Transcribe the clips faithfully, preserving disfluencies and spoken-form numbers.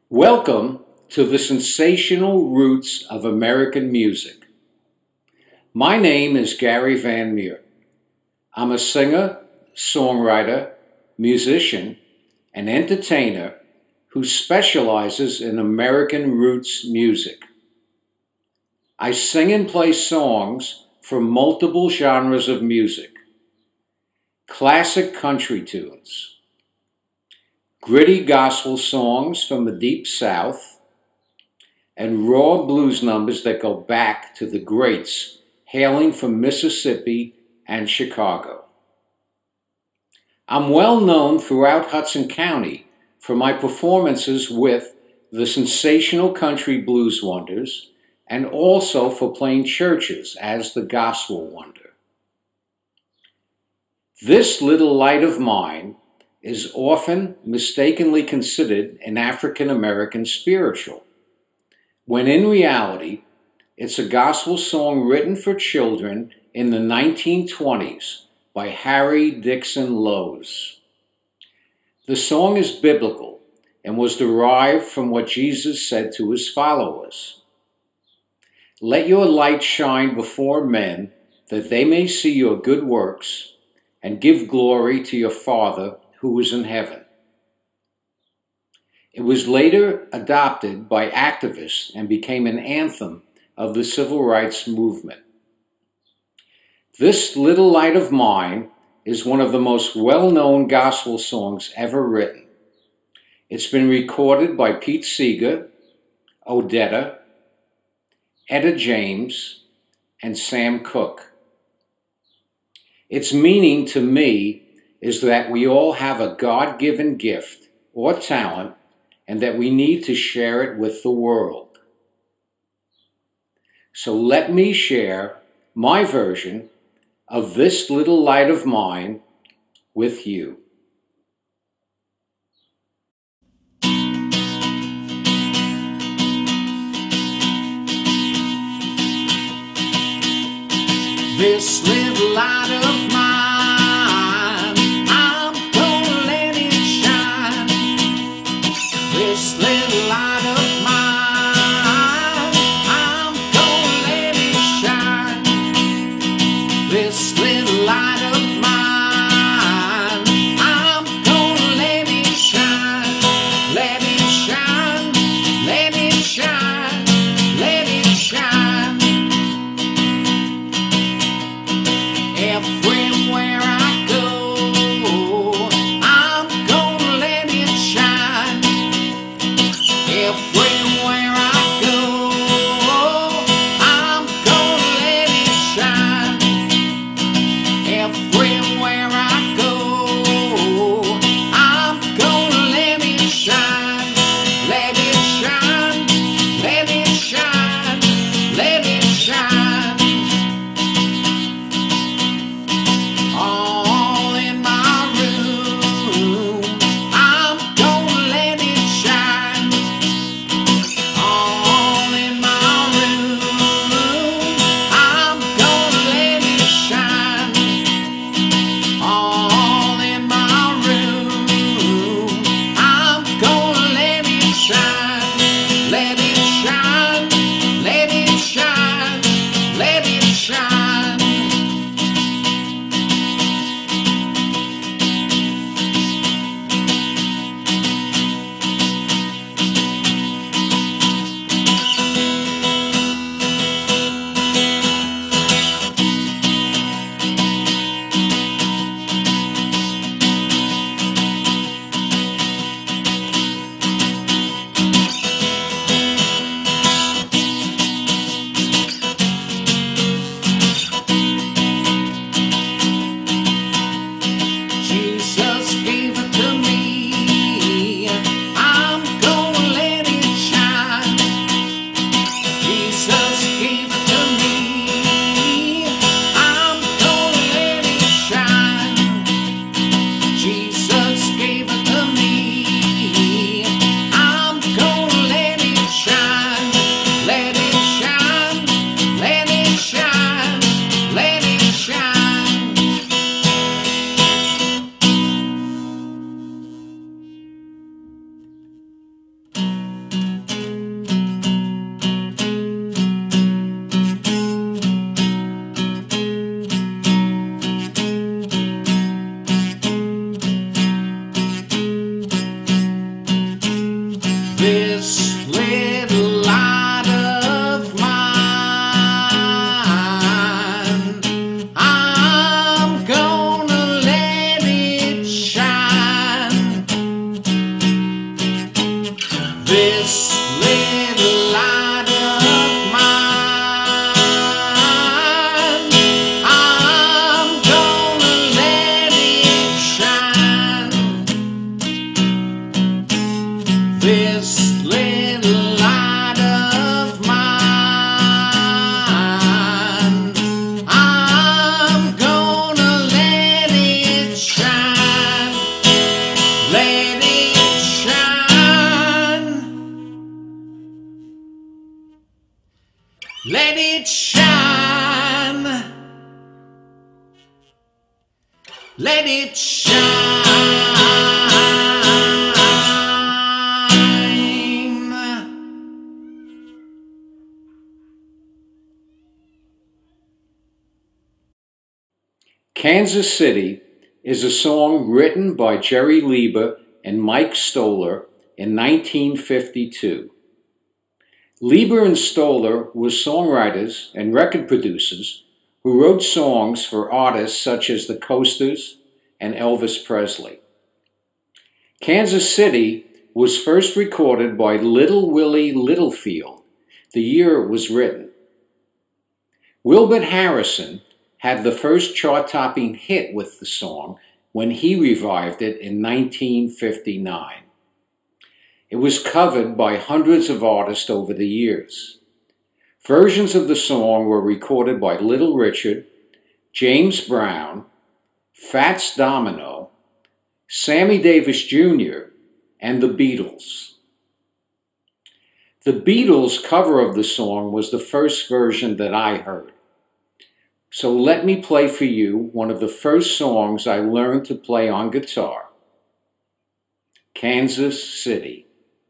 Welcome to the sensational roots of American music. My name is Gary Van Miert. I'm a singer, songwriter, musician, and entertainer who specializes in American roots music. I sing and play songs from multiple genres of music: classic country tunes, gritty gospel songs from the Deep South, and raw blues numbers that go back to the greats hailing from Mississippi and Chicago. I'm well known throughout Hudson County for my performances with the Sensational Country Blues Wonders and also for playing churches as the Gospel Wonder. This little light of mine is often mistakenly considered an African-American spiritual, when in reality, it's a gospel song written for children in the nineteen twenties by Harry Dixon Lowes. The song is biblical and was derived from what Jesus said to his followers: "Let your light shine before men, that they may see your good works and give glory to your Father who is in heaven." It was later adopted by activists and became an anthem of the civil rights movement. This Little Light of Mine is one of the most well-known gospel songs ever written. It's been recorded by Pete Seeger, Odetta, Etta James, and Sam Cooke. Its meaning to me is that we all have a God-given gift or talent and that we need to share it with the world. So let me share my version of This Little Light of Mine with you. This little light of mine, I'm gonna let it shine. This little light of mine, I'm gonna let it shine. This little light of mine, I'm gonna let it shine. Let it shine, let it shine, let it shine. Every let it shine, let it shine. Kansas City is a song written by Jerry Leiber and Mike Stoller in nineteen fifty-two. Leiber and Stoller were songwriters and record producers who wrote songs for artists such as the Coasters and Elvis Presley. Kansas City was first recorded by Little Willie Littlefield the year it was written. Wilbert Harrison had the first chart-topping hit with the song when he revived it in nineteen fifty-nine. It was covered by hundreds of artists over the years. Versions of the song were recorded by Little Richard, James Brown, Fats Domino, Sammy Davis Junior, and the Beatles. The Beatles' cover of the song was the first version that I heard. So let me play for you one of the first songs I learned to play on guitar, Kansas City.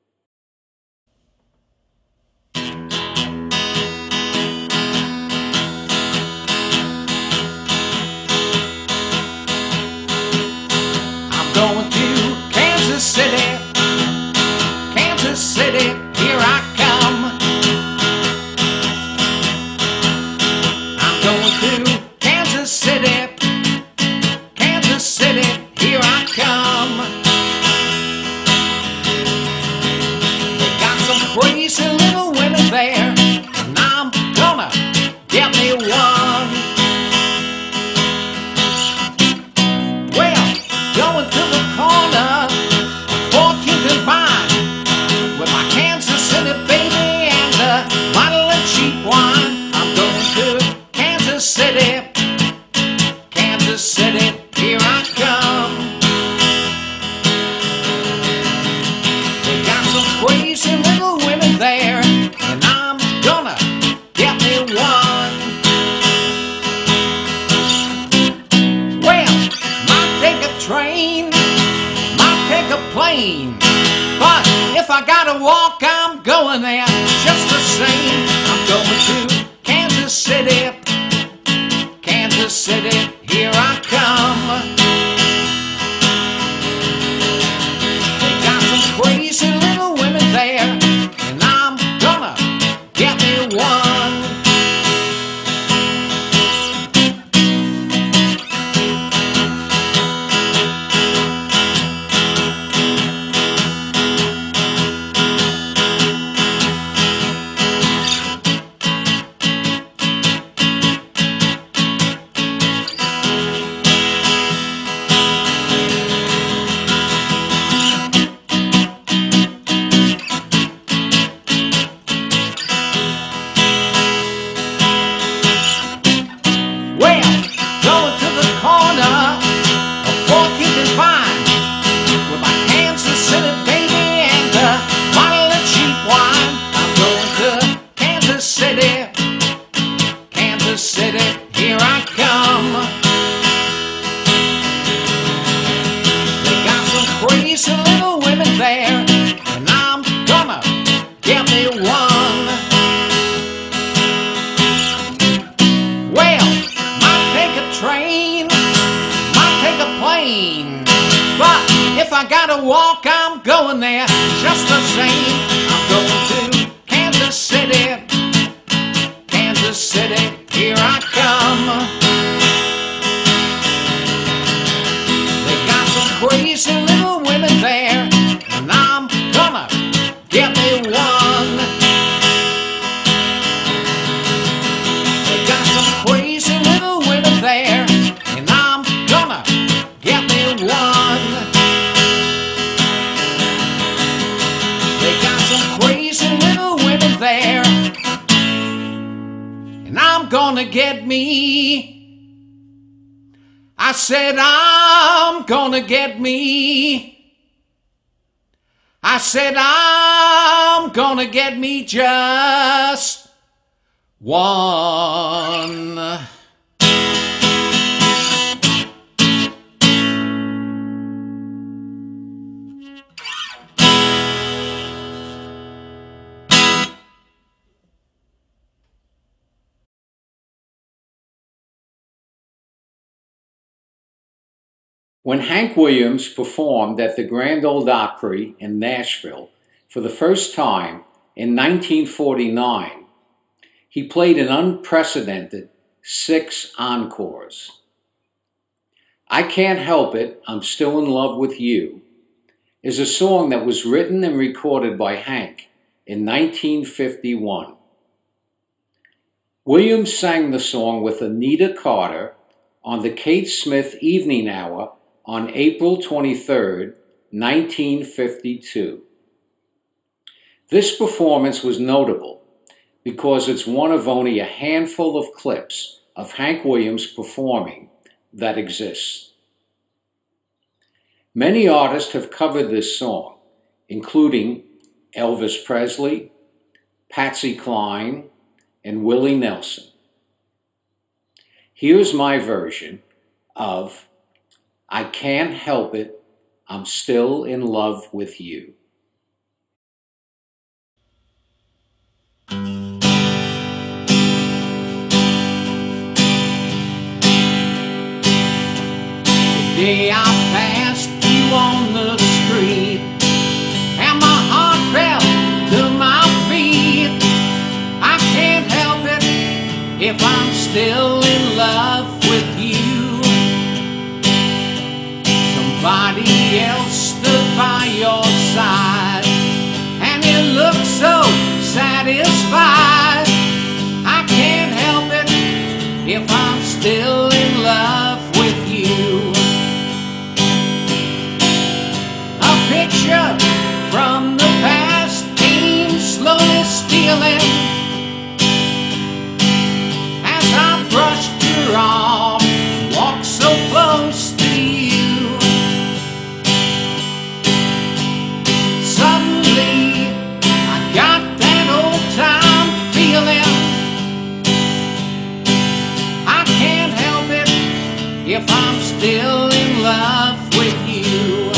I'm going to Kansas City, Kansas City, here I come. I'm going to Kansas City, Kansas City, here I come. They got some crazy little women there, and I'm gonna get me one. Well, going to the corner of fourteenth and Vine with my Kansas City baby and a bottle of cheap wine. I'm going to Kansas City, Kansas City, here I come. They got some crazy little women there, and I'm gonna get me one. Well, might take a train, might take a plane, but if I gotta walk, I'm going there just the same. I'm going to Kansas City, Kansas City, here I come. They got some crazy little women there, and I'm gonna get me one. Well, going to the corner of fourteenth and Vine with my Kansas City baby and a bottle of cheap wine. I'm going to Kansas City, Kansas City, here I come. They got some crazy little women there, and I'm gonna get me one. Well, might take a train, might take a plane, but if I gotta walk, I'm going there just the same. I'm going to Kansas City, Kansas City, here I come. They got some crazy little women there, and I'm gonna get me one. They got some crazy little women there, and I'm gonna get me one. They got some crazy little women there, and I'm gonna get me. I said I'm gonna get me. I said I'm gonna get me just one. When Hank Williams performed at the Grand Ole Opry in Nashville for the first time in nineteen forty-nine, he played an unprecedented six encores. I Can't Help It, I'm Still in Love with You is a song that was written and recorded by Hank in nineteen fifty-one. Williams sang the song with Anita Carter on the Kate Smith Evening Hour on April twenty-third, nineteen fifty-two. This performance was notable because it's one of only a handful of clips of Hank Williams performing that exists. Many artists have covered this song, including Elvis Presley, Patsy Cline, and Willie Nelson. Here's my version of I Can't Help It, I'm Still in Love with You. The day I passed you on the street and my heart fell to my feet. I can't help it if I'm still in love with you. Somebody else stood by your side and it looked so satisfied. I can't help it if I'm still in love with you. A picture from the past came slowly stealing as I brushed your arm, walked so close to you. Suddenly I got that old time feeling. I can't help it if I'm still in love with you.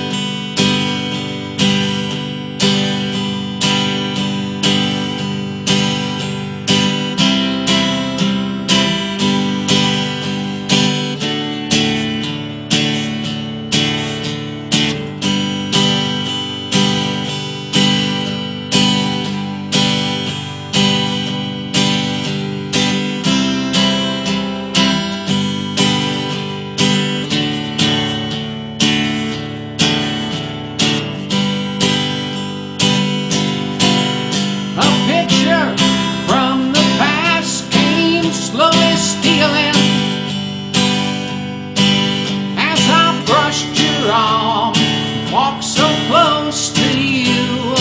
Walk so close to you.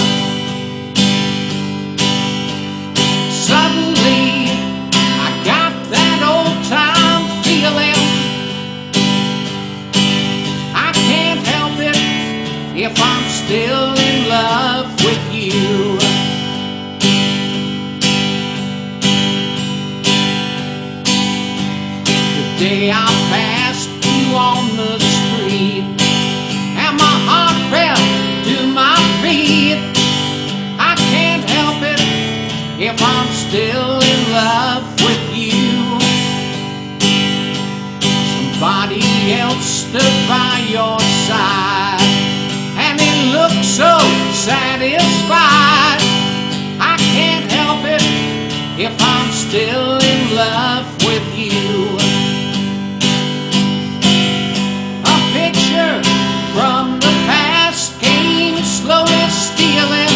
Suddenly I got that old time feeling. I can't help it if I'm still in love with you. The day I passed you on the street and my heart fell to my feet. I can't help it if I'm still in love with you. Somebody else stood by your side and it looked so satisfied. I can't help it if I'm still in love with you. A picture from the past came slowly stealing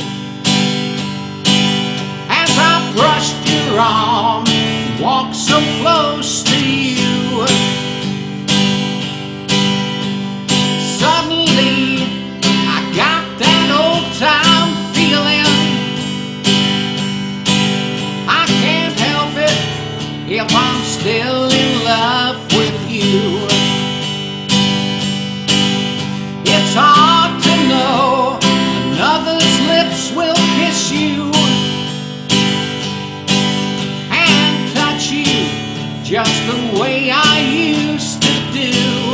as I brushed your arm, walked so close to you. Suddenly I got that old time feeling. I can't help it if I'm still in love with you. It's hard to know another's lips will kiss you way I used to do.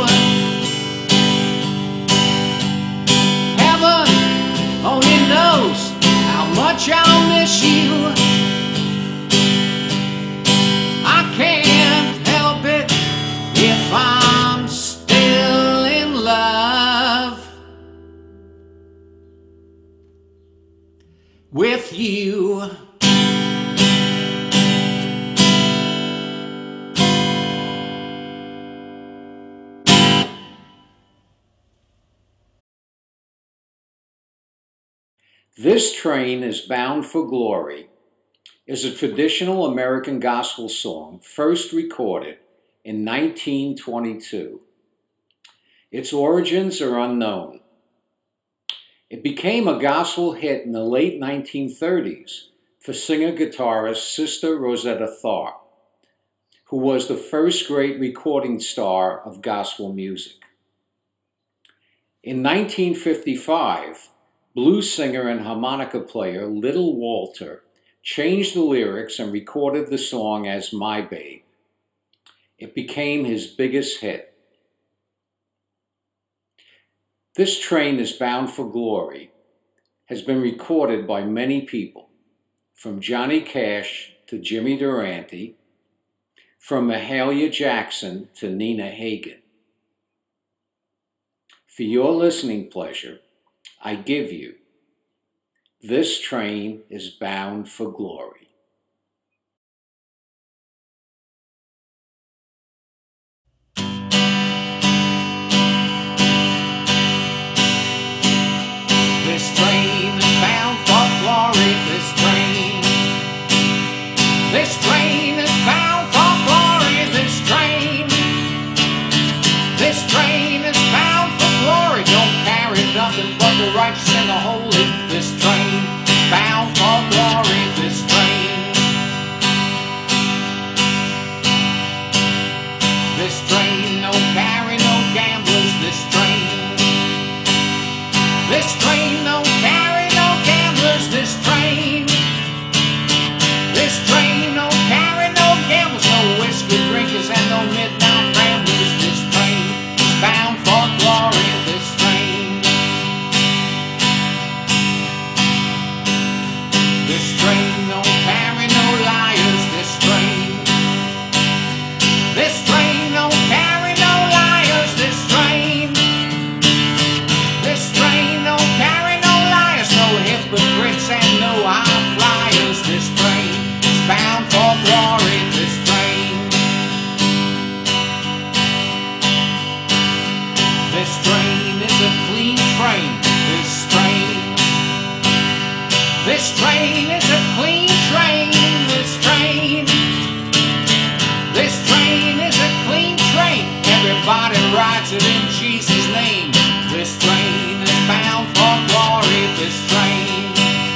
Heaven only knows how much I'll miss you. I can't help it if I'm still in love with you. This Train is Bound for Glory is a traditional American gospel song first recorded in nineteen twenty-two. Its origins are unknown. It became a gospel hit in the late nineteen thirties for singer-guitarist Sister Rosetta Tharpe, who was the first great recording star of gospel music. In nineteen fifty-five, blues singer and harmonica player Little Walter changed the lyrics and recorded the song as My Babe. It became his biggest hit. This Train is Bound for Glory has been recorded by many people, from Johnny Cash to Jimmy Durante, from Mahalia Jackson to Nina Hagen. For your listening pleasure, I give you This Train is Bound for Glory. This train is bound for glory, this train. This train is bound for glory, this train. This train is bound for glory, don't carry nothing but the righteous and the holy. This train is bound for glory, this train. This train don't carry no gamblers, this train. This train don't carry no gamblers, this train. This train don't carry no gamblers, no whiskey drinkers and no midnight ramblers. This train is bound for glory, this train. This train don't carry no liars, this train. This train don't carry no liars, this train. This train don't carry no liars, no hypocrites and no high flyers. This train is bound for glory, this train. This train is a clean train, this train. This train is a clean train, this train. This train is a clean train, everybody rides it in Jesus' name. This train is bound for glory, this train.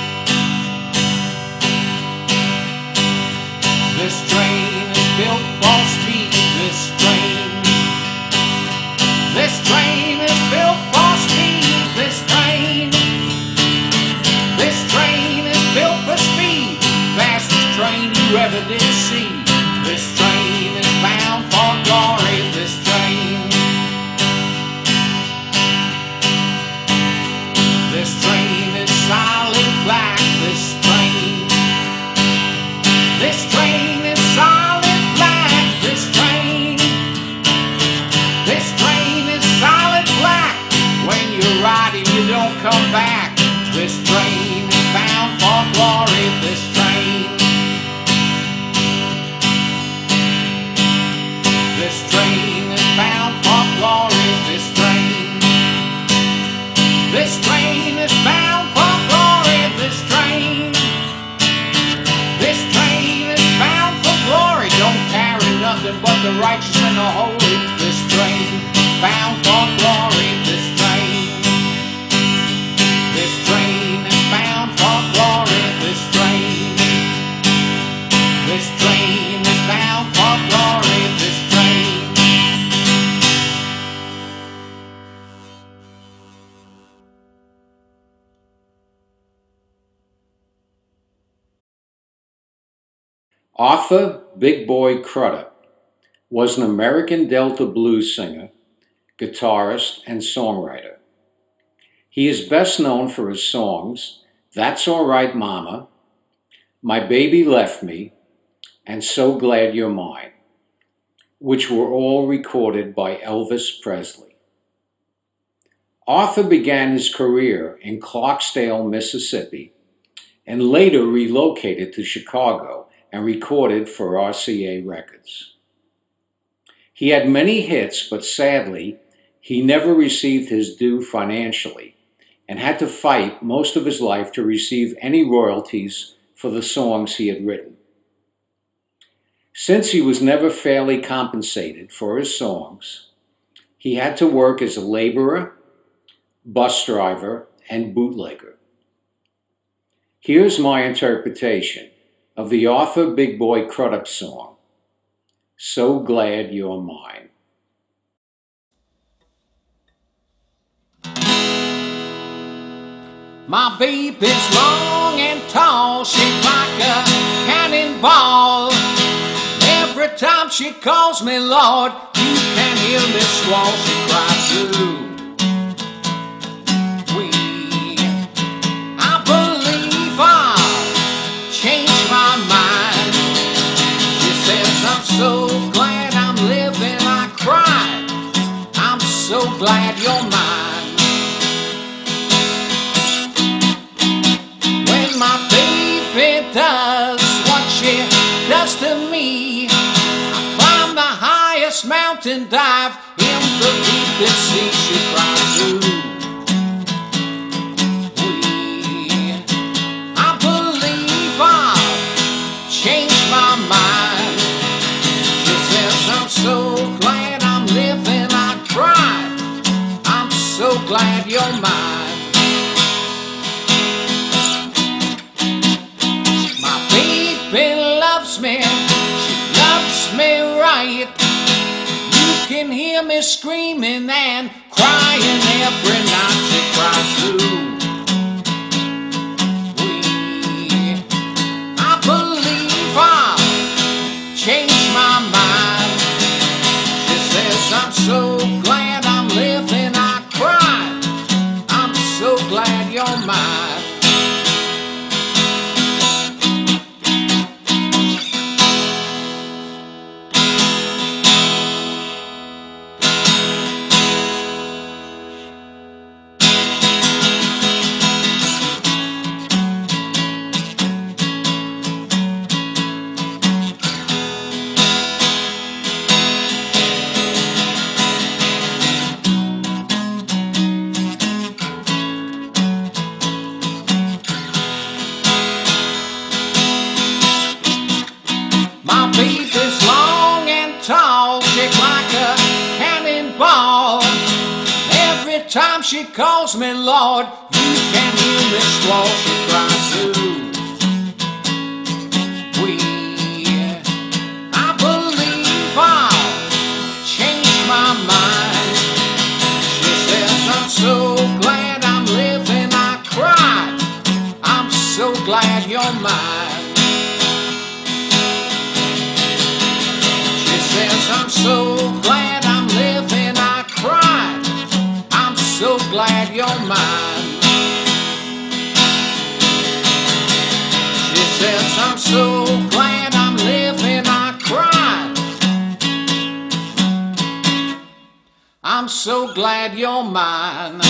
This train is built for speed, this train. This train is built for speed, this train. This train is built for speed, fastest train you ever did see. This train is bound for glory, this train. This train is solid black, this train. This train is solid black, this train. This train is solid black, when you're riding you don't come back. This train is bound for glory, this train. This train is bound for glory, this train. This train is bound for glory, this train. This train is bound for glory, don't carry nothing but the righteous and the holy. This train is bound for glory, this train. This train is bound for glory, this train. This train is bound for glory, this train. Arthur Big Boy Crudup was an American Delta blues singer, guitarist, and songwriter. He is best known for his songs, That's All Right Mama, My Baby Left Me, and So Glad You're Mine, which were all recorded by Elvis Presley. Arthur began his career in Clarksdale, Mississippi, and later relocated to Chicago and recorded for R C A Records. He had many hits, but sadly, he never received his due financially and had to fight most of his life to receive any royalties for the songs he had written. Since he was never fairly compensated for his songs, he had to work as a laborer, bus driver, and bootlegger. Here's my interpretation of the Arthur Big Boy Crudup song, So Glad You're Mine. My baby's long and tall, shaped like a cannonball. Every time she calls me Lord, you can hear me squall. She cries through. We, I believe I'll change my mind. She says, I'm so glad I'm living. I cried, I'm so glad you're mine. When my baby does what she does to me, I climb the highest mountain, dive in the deepest sea. She cries through. We, I believe I'll change my mind. She says, I'm so glad I'm living. I cried, I'm so glad you're mine. My baby loves me, she loves me right. You can hear me screaming and crying every night. She cries through. We, I believe I'll change my mind. She says, I'm so glad I'm living. I cried, I'm so glad you're mine. Baby's long and tall, shaped like a cannonball. Every time she calls me Lord, you can hear me squall. She cries through. We, I believe I'll change my mind. She says, I'm so glad I'm living. I cried, I'm so glad you're mine. I'm so glad I'm living. I cried, I'm so glad you're mine. She says, I'm so glad I'm living. I cried, I'm so glad you're mine.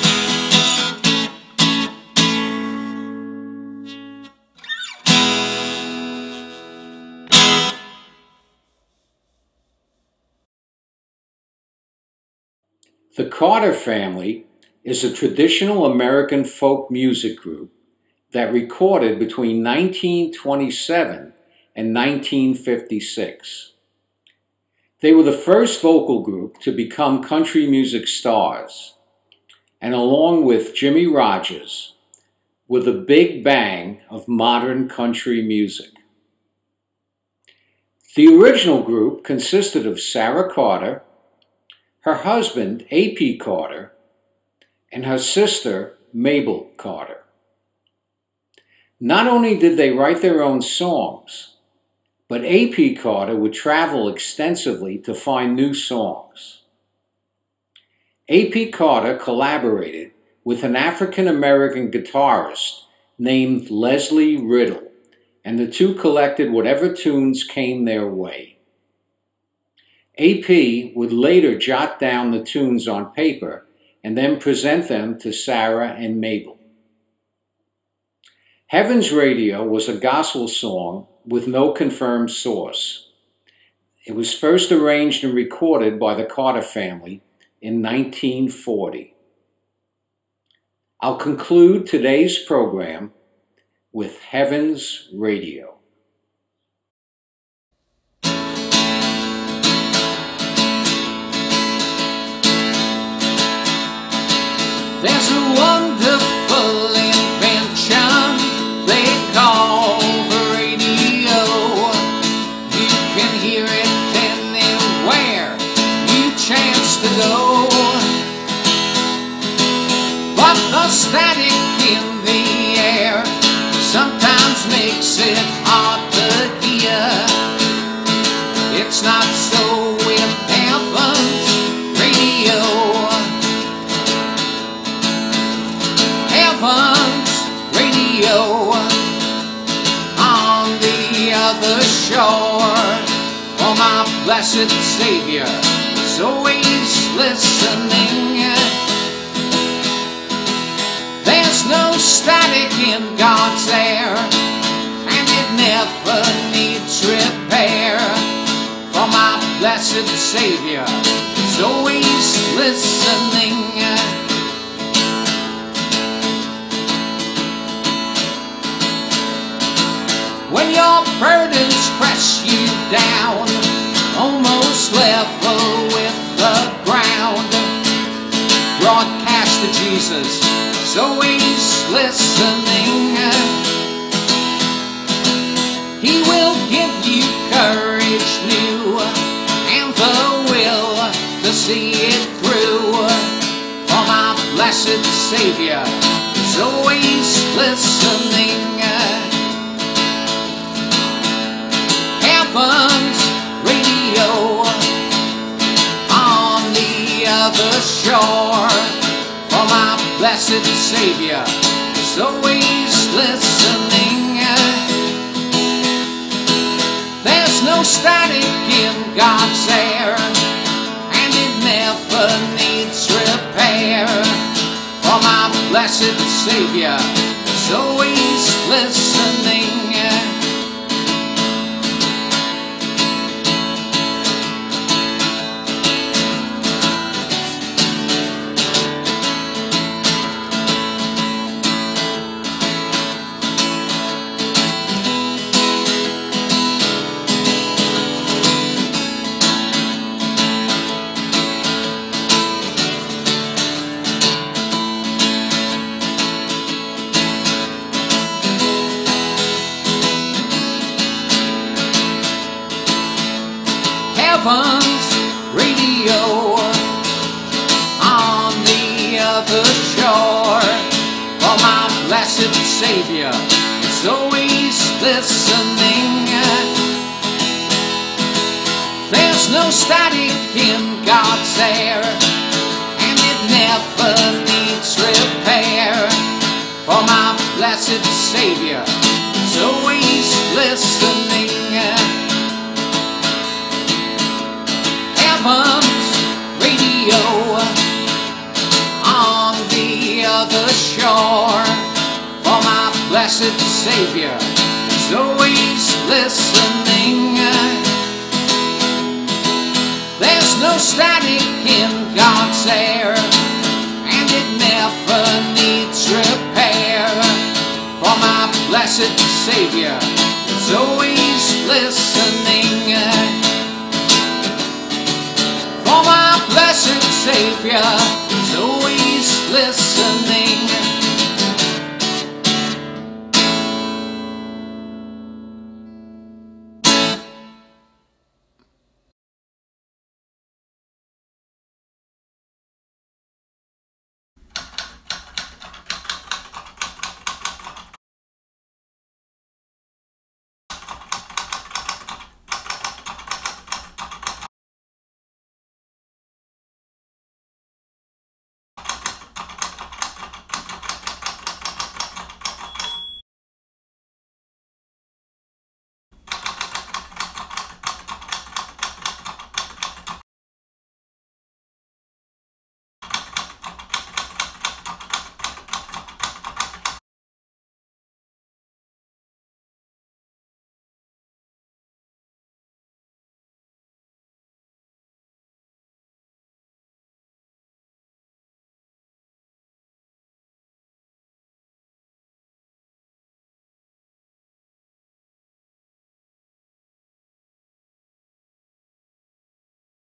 The Carter Family is a traditional American folk music group that recorded between nineteen twenty-seven and nineteen fifty-six. They were the first vocal group to become country music stars, and along with Jimmy Rogers, were the big bang of modern country music. The original group consisted of Sarah Carter, her husband, A P Carter, and her sister, Mabel Carter. Not only did they write their own songs, but A P Carter would travel extensively to find new songs. A P Carter collaborated with an African-American guitarist named Leslie Riddle, and the two collected whatever tunes came their way. A P would later jot down the tunes on paper and then present them to Sarah and Mabel. Heaven's Radio was a gospel song with no confirmed source. It was first arranged and recorded by the Carter family in nineteen forty. I'll conclude today's program with Heaven's Radio. There's a wonderful invention they call the radio. You can hear it anywhere you chance to go. But the static in the air sometimes makes it hard to hear. It's not so with Heaven's Radio. Heaven's Radio on the other shore. For my blessed Savior is always listening. There's no static in God's air, and it never needs repair. For my blessed Savior is always listening. When your burdens press you down, almost level with the ground, broadcast to Jesus is always listening. He will give you courage new and the will to see it through. For my blessed Savior is always listening. Heaven's Radio on the other shore. For my blessed Savior is always listening. There's no static in God's air, and it never needs repair. For my blessed Savior is always listening. Heaven's Radio on the other shore. For my blessed Savior is always listening. There's no static in God's air, and it never needs repair. For my blessed Savior is always listening. Heaven's Radio on the other shore. For my blessed Savior is always listening. There's no static in God's air, and it never needs repair. For my blessed Savior